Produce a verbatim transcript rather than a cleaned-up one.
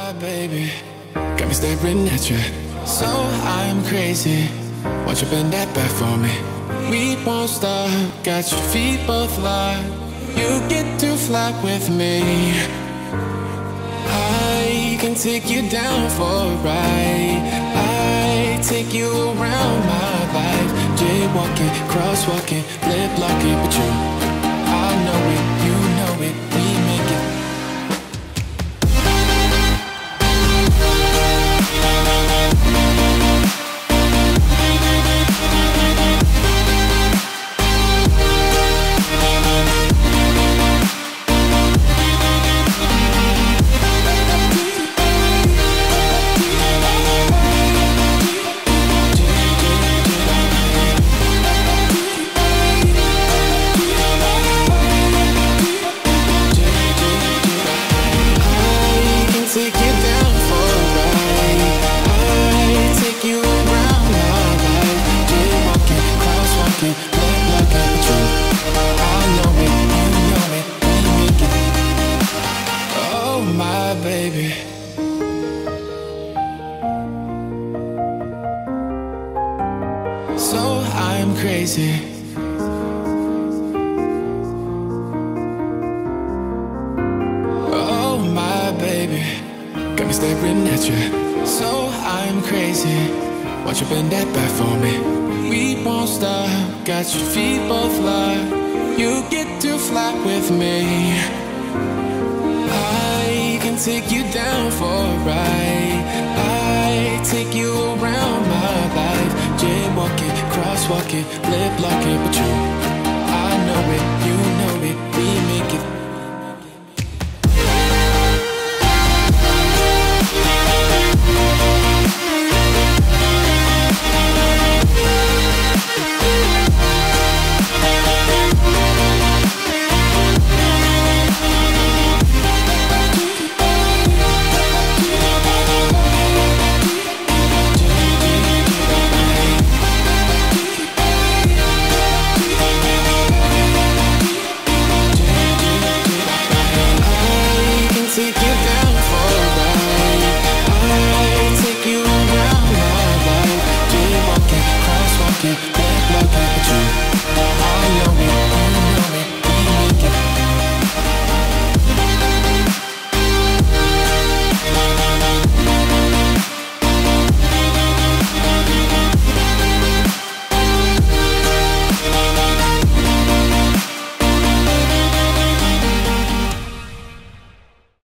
my baby got me staring at you, so I'm crazy. Won't you bend that back for me? We won't stop, got your feet both locked. You get to fly with me. I can take you down for a ride. I take you around my life. Jaywalking, crosswalking, lip locking, but you, I know it, you know it, we make it. So I'm crazy. Oh my baby, got me staring at you, so I'm crazy. Won't you bend that back for me? We won't stop, got your feet both locked. You get to fly with me. I can take you down for a ride. I take you around my life. Jaywalking, crosswalking, lip locking, but you